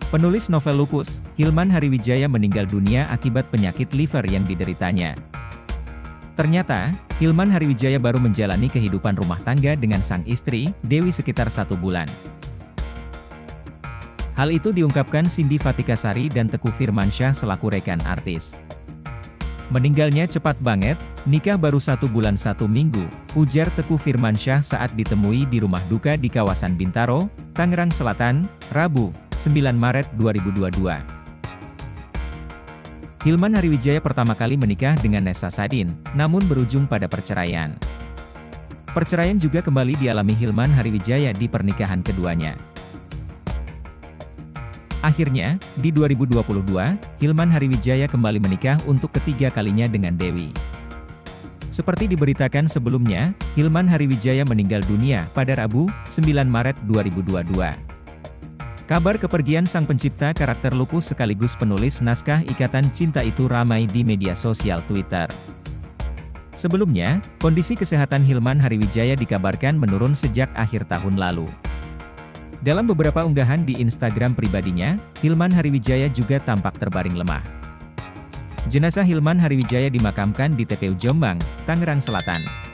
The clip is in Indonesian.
Penulis novel Lupus, Hilman Hariwijaya meninggal dunia akibat penyakit liver yang dideritanya. Ternyata, Hilman Hariwijaya baru menjalani kehidupan rumah tangga dengan sang istri, Dewi sekitar 1 bulan. Hal itu diungkapkan Cindy Fatikasari dan Teguh Firmansyah selaku rekan artis. Meninggalnya cepat banget, nikah baru 1 bulan 1 minggu, ujar Teguh Firmansyah saat ditemui di rumah duka di kawasan Bintaro, Tangerang Selatan, Rabu, 9 Maret 2022. Hilman Hariwijaya pertama kali menikah dengan Nessa Sadin, namun berujung pada perceraian. Perceraian juga kembali dialami Hilman Hariwijaya di pernikahan keduanya. Akhirnya, di 2022, Hilman Hariwijaya kembali menikah untuk ketiga kalinya dengan Dewi. Seperti diberitakan sebelumnya, Hilman Hariwijaya meninggal dunia pada Rabu, 9 Maret 2022. Kabar kepergian sang pencipta karakter Lupus sekaligus penulis naskah Ikatan Cinta itu ramai di media sosial Twitter. Sebelumnya, kondisi kesehatan Hilman Hariwijaya dikabarkan menurun sejak akhir tahun lalu. Dalam beberapa unggahan di Instagram pribadinya, Hilman Hariwijaya juga tampak terbaring lemah. Jenazah Hilman Hariwijaya dimakamkan di TPU Jombang, Tangerang Selatan.